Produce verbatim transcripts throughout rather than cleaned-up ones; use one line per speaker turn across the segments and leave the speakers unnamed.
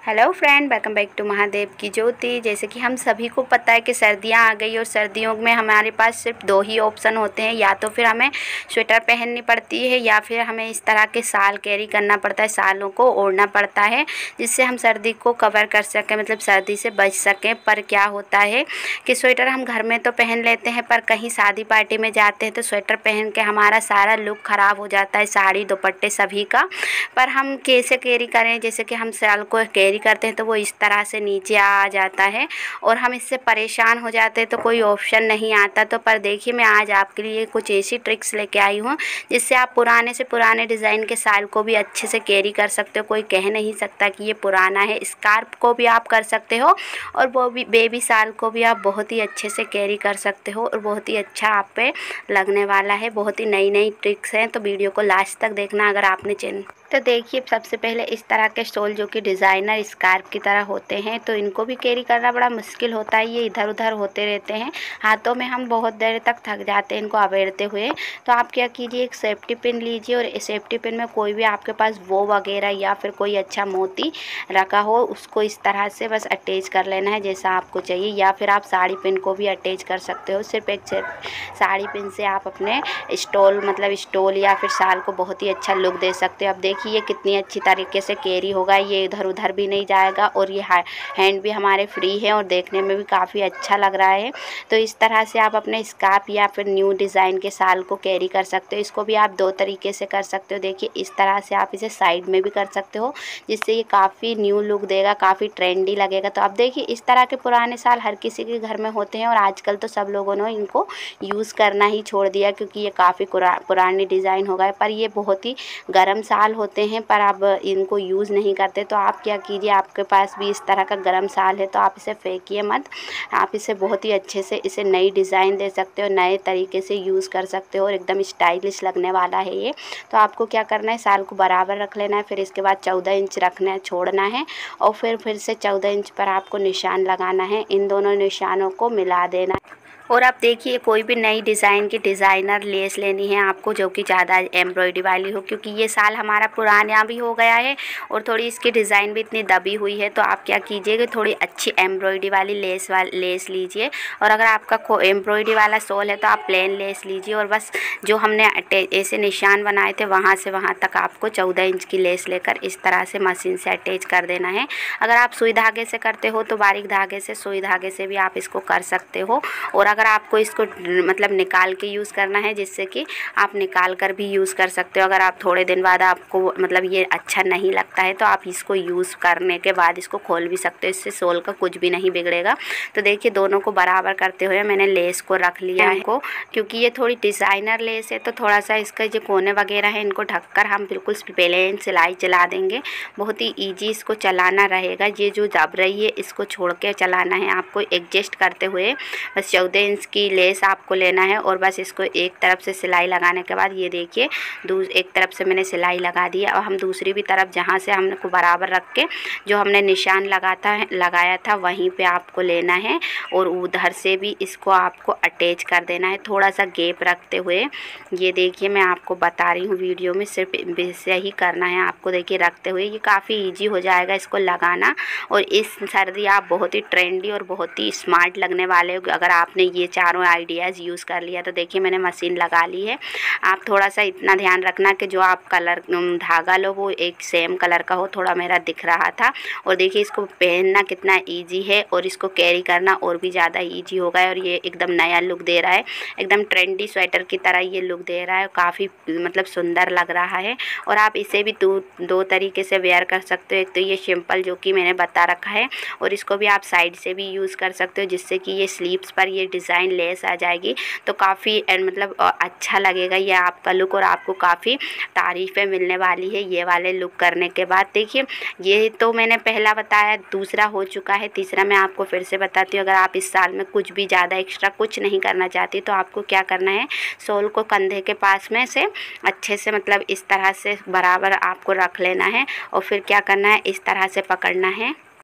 Hello friend, welcome back to Mahadev की ज्योति। जैसे कि हम सभी को पता है कि सर्दियां आ गई और सर्दियों में हमारे पास सिर्फ दो ही ऑप्शन होते हैं, या तो फिर हमें स्वेटर पहननी पड़ती है या फिर हमें इस तरह के शाल कैरी करना पड़ता है, शालों को ओढ़ना पड़ता है जिससे हम सर्दी को कवर कर सकें, मतलब सर्दी से बच सकें। पर क्या होता है कि स्वेटर हम घर में तो पहन लेते हैं, पर कहीं शादी पार्टी में जाते हैं तो स्वेटर पहन के हमारा सारा लुक ख़राब हो जाता है, साड़ी दुपट्टे सभी का। पर हम कैसे कैरी करें? जैसे कि हम शाल को कैरी करते हैं तो वो इस तरह से नीचे आ जाता है और हम इससे परेशान हो जाते हैं, तो कोई ऑप्शन नहीं आता। तो पर देखिए, मैं आज आपके लिए कुछ ऐसी ट्रिक्स लेके आई हूँ जिससे आप पुराने से पुराने डिज़ाइन के शाल को भी अच्छे से कैरी कर सकते हो। कोई कह नहीं सकता कि ये पुराना है। स्कार्फ को भी आप कर सकते हो और वो भी बेबी शाल को भी आप बहुत ही अच्छे से कैरी कर सकते हो और बहुत ही अच्छा आप पे लगने वाला है। बहुत ही नई नई ट्रिक्स हैं, तो वीडियो को लास्ट तक देखना अगर आपने चैनल। तो देखिए, सबसे पहले इस तरह के स्टोल जो कि डिज़ाइनर स्कार्फ की तरह होते हैं, तो इनको भी कैरी करना बड़ा मुश्किल होता है। ये इधर उधर होते रहते हैं हाथों में, हम बहुत देर तक थक जाते हैं इनको अवेड़ते हुए। तो आप क्या कीजिए, एक सेफ्टी पिन लीजिए और इस सेफ्टी पिन में कोई भी आपके पास वो वगैरह या फिर कोई अच्छा मोती रखा हो, उसको इस तरह से बस अटैच कर लेना है जैसा आपको चाहिए। या फिर आप साड़ी पिन को भी अटैच कर सकते हो। सिर्फ एक साड़ी पिन से आप अपने स्टोल मतलब स्टोल या फिर शाल को बहुत ही अच्छा लुक दे सकते हो। अब देखिए ये कितनी अच्छी तरीके से कैरी होगा, ये इधर उधर भी नहीं जाएगा और ये हैंड भी हमारे फ्री है और देखने में भी काफ़ी अच्छा लग रहा है। तो इस तरह से आप अपने स्कार्फ या फिर न्यू डिज़ाइन के शाल को कैरी कर सकते हो। इसको भी आप दो तरीके से कर सकते हो। देखिए, इस तरह से आप इसे साइड में भी कर सकते हो जिससे ये काफ़ी न्यू लुक देगा, काफ़ी ट्रेंडी लगेगा। तो आप देखिए, इस तरह के पुराने शाल हर किसी के घर में होते हैं और आजकल तो सब लोगों ने इनको यूज़ करना ही छोड़ दिया क्योंकि ये काफ़ी पुरानी डिज़ाइन हो गए। पर ये बहुत ही गर्म शाल होते हैं, पर आप इनको यूज़ नहीं करते। तो आप क्या कीजिए, आपके पास भी इस तरह का गर्म शाल है तो आप इसे फेंकिए मत। आप इसे बहुत ही अच्छे से इसे नई डिज़ाइन दे सकते हो, नए तरीके से यूज़ कर सकते हो और एकदम स्टाइलिश लगने वाला है ये। तो आपको क्या करना है, शाल को बराबर रख लेना है, फिर इसके बाद चौदह इंच रखना है, छोड़ना है और फिर फिर से चौदह इंच पर आपको निशान लगाना है। इन दोनों निशानों को मिला देना है। और आप देखिए, कोई भी नई डिज़ाइन की डिज़ाइनर लेस लेनी है आपको जो कि ज़्यादा एम्ब्रॉयडरी वाली हो, क्योंकि ये शाल हमारा पुराना भी हो गया है और थोड़ी इसकी डिज़ाइन भी इतनी दबी हुई है। तो आप क्या कीजिए कि थोड़ी अच्छी एम्ब्रॉयडरी वाली लेस वाली लेस लीजिए। और अगर आपका एम्ब्रॉयडरी वाला शॉल है तो आप प्लेन लेस लीजिए और बस जो हमने ऐसे निशान बनाए थे वहाँ से वहाँ तक आपको चौदह इंच की लेस लेकर इस तरह से मशीन से अटैच कर देना है। अगर आप सुई धागे से करते हो तो बारीक धागे से, सुई धागे से भी आप इसको कर सकते हो। और अगर आपको इसको मतलब निकाल के यूज़ करना है, जिससे कि आप निकाल कर भी यूज़ कर सकते हो। अगर आप थोड़े दिन बाद आपको मतलब ये अच्छा नहीं लगता है तो आप इसको यूज़ करने के बाद इसको खोल भी सकते हो, इससे सोल का कुछ भी नहीं बिगड़ेगा। तो देखिए, दोनों को बराबर करते हुए मैंने लेस को रख लिया है को, क्योंकि ये थोड़ी डिज़ाइनर लेस है तो थोड़ा सा इसका जो कोने वगैरह है इनको ढककर हम बिल्कुल प्लेन सिलाई चला देंगे। बहुत ही ईजी इसको चलाना रहेगा। ये जो दब रही है इसको छोड़ के चलाना है आपको, एडजस्ट करते हुए। बस चौदह इंच की लेस आपको लेना है और बस इसको एक तरफ से सिलाई लगाने के बाद ये देखिए, दूस एक तरफ से मैंने सिलाई लगा दी है और हम दूसरी भी तरफ जहाँ से हमने को बराबर रख के जो हमने निशान लगाता है लगाया था वहीं पे आपको लेना है और उधर से भी इसको आपको अटैच कर देना है, थोड़ा सा गैप रखते हुए। ये देखिए, मैं आपको बता रही हूँ वीडियो में, सिर्फ वैसे ही करना है आपको। देखिए, रखते हुए ये काफ़ी ईजी हो जाएगा इसको लगाना। और इस सर्दी आप बहुत ही ट्रेंडी और बहुत ही स्मार्ट लगने वाले हो अगर आपने ये चारों आइडियाज़ यूज़ कर लिया। तो देखिए, मैंने मशीन लगा ली है। आप थोड़ा सा इतना ध्यान रखना कि जो आप कलर धागा लो वो एक सेम कलर का हो, थोड़ा मेरा दिख रहा था। और देखिए, इसको पहनना कितना इजी है और इसको कैरी करना और भी ज़्यादा इजी होगा और ये एकदम नया लुक दे रहा है, एकदम ट्रेंडी स्वेटर की तरह ये लुक दे रहा है, काफ़ी मतलब सुंदर लग रहा है। और आप इसे भी दो दो तरीके से वेयर कर सकते हो। एक तो ये सिंपल जो कि मैंने बता रखा है और इसको भी आप साइड से भी यूज़ कर सकते हो, जिससे कि ये स्लीव्स पर ये डिज़ाइन लेस आ जाएगी तो काफ़ी मतलब अच्छा लगेगा ये आपका लुक और आपको काफ़ी तारीफ़ें मिलने वाली है ये वाले लुक करने के बाद। देखिए, ये तो मैंने पहला बताया, दूसरा हो चुका है, तीसरा मैं आपको फिर से बताती हूँ। अगर आप इस साल में कुछ भी ज़्यादा एक्स्ट्रा कुछ नहीं करना चाहती तो आपको क्या करना है, शॉल को कंधे के पास में से अच्छे से मतलब इस तरह से बराबर आपको रख लेना है और फिर क्या करना है, इस तरह से पकड़ना है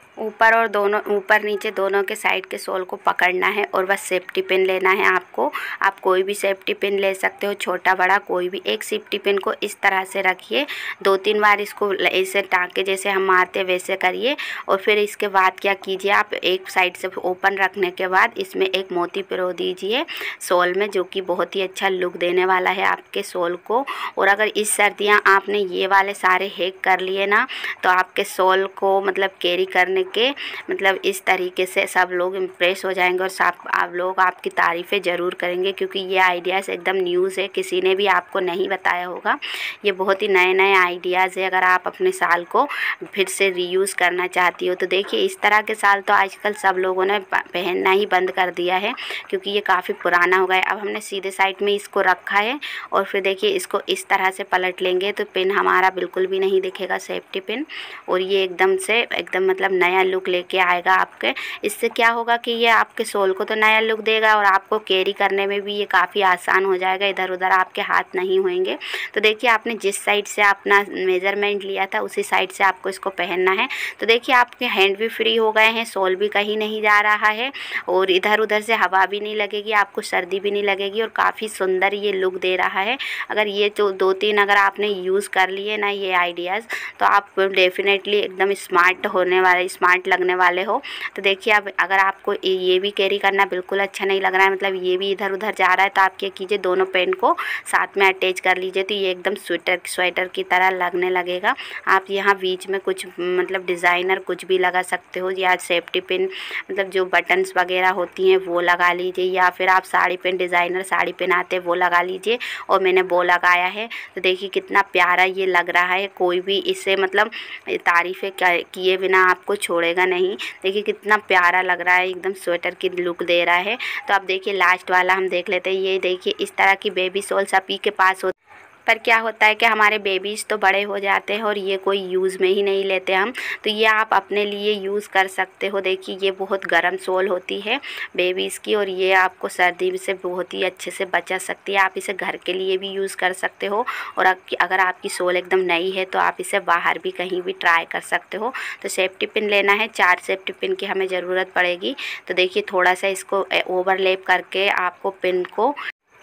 ऊपर और दोनों ऊपर नीचे दोनों के साइड के सोल को पकड़ना है और बस सेफ्टी पिन लेना है आपको। आप कोई भी सेफ्टी पिन ले सकते हो, छोटा बड़ा कोई भी। एक सेफ्टी पिन को इस तरह से रखिए, दो तीन बार इसको ऐसे टाँके जैसे हम मारते वैसे करिए। और फिर इसके बाद क्या कीजिए, आप एक साइड से ओपन रखने के बाद इसमें एक मोती पिरो दीजिए सोल में, जो कि बहुत ही अच्छा लुक देने वाला है आपके सोल को। और अगर इस सर्दियाँ आपने ये वाले सारे हैक कर लिए ना, तो आपके सोल को मतलब कैरी करने के मतलब इस तरीके से सब लोग इम्प्रेस हो जाएंगे और सब आप लोग आपकी तारीफ़ें ज़रूर करेंगे, क्योंकि ये आइडियाज़ एकदम न्यूज़ है, किसी ने भी आपको नहीं बताया होगा। ये बहुत ही नए नए आइडियाज़ है। अगर आप अपने साल को फिर से रीयूज़ करना चाहती हो तो देखिए, इस तरह के साल तो आजकल सब लोगों ने पहनना ही बंद कर दिया है, क्योंकि ये काफ़ी पुराना हो गया है। अब हमने सीधे साइड में इसको रखा है और फिर देखिए इसको इस तरह से पलट लेंगे तो पिन हमारा बिल्कुल भी नहीं दिखेगा, सेफ्टी पिन। और ये एकदम से एकदम मतलब नया लुक लेके आएगा आपके। इससे क्या होगा कि ये आपके सोल को तो नया लुक देगा और आपको कैरी करने में भी ये काफ़ी आसान हो जाएगा, इधर उधर आपके हाथ नहीं होंगे। तो देखिए, आपने जिस साइड से अपना मेज़रमेंट लिया था उसी साइड से आपको इसको पहनना है। तो देखिए, आपके हैंड भी फ्री हो गए हैं, सोल भी कहीं नहीं जा रहा है और इधर उधर से हवा भी नहीं लगेगी, आपको सर्दी भी नहीं लगेगी और काफ़ी सुंदर ये लुक दे रहा है। अगर ये तो दो तीन अगर आपने यूज़ कर लिए ना ये आइडियाज़, तो आप डेफिनेटली एकदम स्मार्ट होने वाले स्मार्ट लगने वाले हो। तो देखिए, अब अगर आपको ये भी कैरी करना बिल्कुल अच्छा नहीं लग रहा है, मतलब ये भी इधर उधर जा रहा है, तो आप क्या कीजिए, दोनों पेन को साथ में अटैच कर लीजिए, तो ये एकदम स्वेटर स्वेटर की तरह लगने लगेगा। आप यहाँ बीच में कुछ मतलब डिज़ाइनर कुछ भी लगा सकते हो, या सेफ्टी पिन मतलब जो बटन्स वगैरह होती हैं वो लगा लीजिए, या फिर आप sari pin designer sari pin आते हैं वो लगा लीजिए। और मैंने वो लगाया है, तो देखिए कितना प्यारा ये लग रहा है। कोई भी इसे मतलब तारीफ़ें किए बिना आपको छोड़ेगा नहीं। देखिए कितना प्यारा लग रहा है, एकदम स्वेटर की लुक दे रहा है। तो अब देखिए लास्ट वाला हम देख लेते हैं। ये देखिए इस तरह की बेबी सोल सभी के पास होती, पर क्या होता है कि हमारे बेबीज़ तो बड़े हो जाते हैं और ये कोई यूज़ में ही नहीं लेते हम, तो ये आप अपने लिए यूज़ कर सकते हो। देखिए ये बहुत गर्म सोल होती है बेबीज़ की और ये आपको सर्दी से बहुत ही अच्छे से बचा सकती है। आप इसे घर के लिए भी यूज़ कर सकते हो और अगर आपकी सोल एकदम नई है तो आप इसे बाहर भी कहीं भी ट्राई कर सकते हो। तो सेफ्टी पिन लेना है, चार सेफ्टी पिन की हमें ज़रूरत पड़ेगी। तो देखिए थोड़ा सा इसको ओवरलैप करके आपको पिन को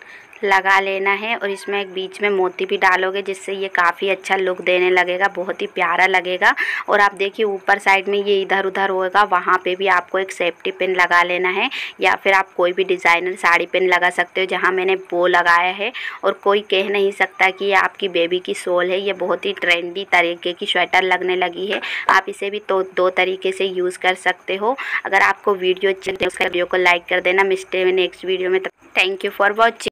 लगा लेना है और इसमें एक बीच में मोती भी डालोगे, जिससे ये काफ़ी अच्छा लुक देने लगेगा, बहुत ही प्यारा लगेगा। और आप देखिए ऊपर साइड में ये इधर उधर होगा, वहाँ पे भी आपको एक सेफ्टी पिन लगा लेना है, या फिर आप कोई भी डिज़ाइनर साड़ी पिन लगा सकते हो जहाँ मैंने वो लगाया है। और कोई कह नहीं सकता कि ये आपकी बेबी की सोल है, ये बहुत ही ट्रेंडी तरीके की स्वेटर लगने लगी है। आप इसे भी तो दो तरीके से यूज़ कर सकते हो। अगर आपको वीडियो अच्छी लगे तो वीडियो को लाइक कर देना। मिलते हैं नेक्स्ट वीडियो में, थैंक यू फॉर वॉचिंग।